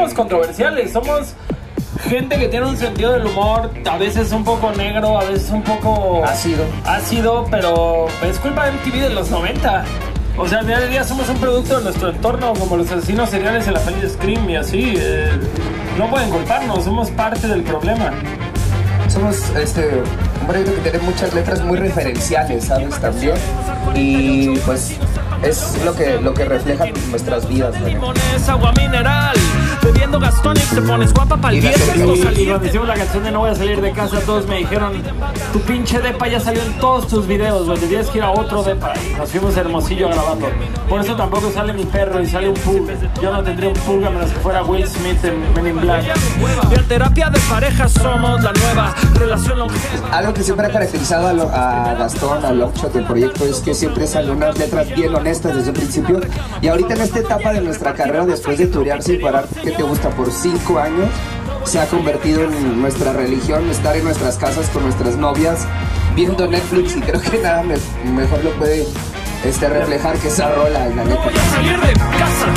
somos controversiales, somos gente que tiene un sentido del humor, a veces un poco negro, a veces un poco ácido, pero es culpa de MTV de los 90. O sea, al final del día somos un producto de nuestro entorno, como los asesinos seriales en la peli de Scream y así. No pueden culparnos, somos parte del problema. Somos un proyecto que tiene muchas letras muy referenciales, ¿sabes? También. Y pues es lo que refleja nuestras vidas, ¿no? Agua mineral, bebiendo Gastón y te pones guapa pa'l viernes. Y cuando hicimos la canción de No voy a salir de casa, todos me dijeron, tu pinche depa ya salió en todos tus videos, güey, te tienes que ir a otro depa. Nos fuimos a Hermosillo grabando. Por eso tampoco sale mi perro y sale un pug. Yo no tendría un pug a menos que fuera Will Smith en Men in Black. En terapia de pareja somos la nueva relación longeva. Algo que siempre ha caracterizado a Gastón, a Longshot, del proyecto, es que siempre salen unas letras bien honestas desde un principio. Y ahorita en esta etapa de nuestra carrera, después de turear sin parar, ¿qué te gusta? Por 5 años, se ha convertido en nuestra religión, estar en nuestras casas con nuestras novias, viendo Netflix, y creo que nada mejor lo puede reflejar que esa rola, la neta. Voy a salir de casa.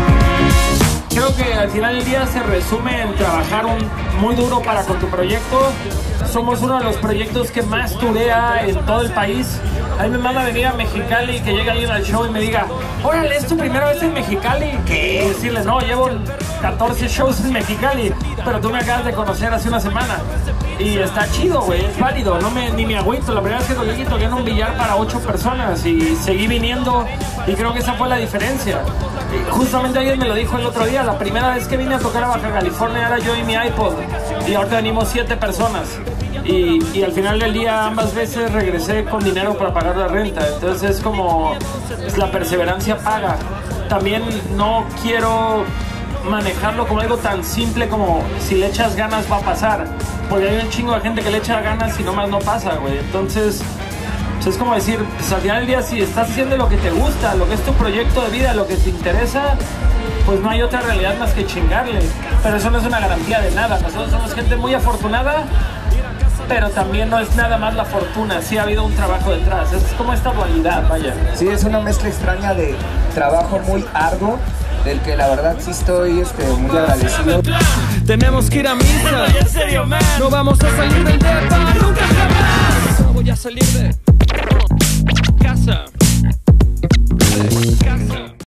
Creo que al final del día se resume en trabajar muy duro para con tu proyecto. Somos uno de los proyectos que más turea en todo el país. A mí me manda venir a Mexicali y que llegue alguien al show y me diga, órale, ¿es tu primera vez en Mexicali? ¿Qué? Y decirle, no, llevo 14 shows en Mexicali, pero tú me acabas de conocer hace una semana. Y está chido, güey, es válido, ni me agüito. La primera vez que toqué en un billar para 8 personas y seguí viniendo, y creo que esa fue la diferencia. Y justamente alguien me lo dijo el otro día, la primera vez que vine a tocar a Baja California era yo y mi iPod, y ahorita venimos 7 personas. Y al final del día ambas veces regresé con dinero para pagar la renta. Entonces es como la perseverancia paga. También no quiero manejarlo como algo tan simple como si le echas ganas va a pasar, porque hay un chingo de gente que le echa ganas y nomás no pasa, güey. Entonces es como decir, pues al final del día, si estás haciendo lo que te gusta, lo que es tu proyecto de vida, lo que te interesa, pues no hay otra realidad más que chingarle. Pero eso no es una garantía de nada. Nosotros somos gente muy afortunada, pero también no es nada más la fortuna, sí ha habido un trabajo detrás. Es como esta dualidad, vaya. Sí, es una mezcla extraña de trabajo muy arduo, del que la verdad sí estoy muy agradecido. Tenemos que ir a misa. En serio, man. No vamos a salir del depa nunca jamás. No voy a salir de casa.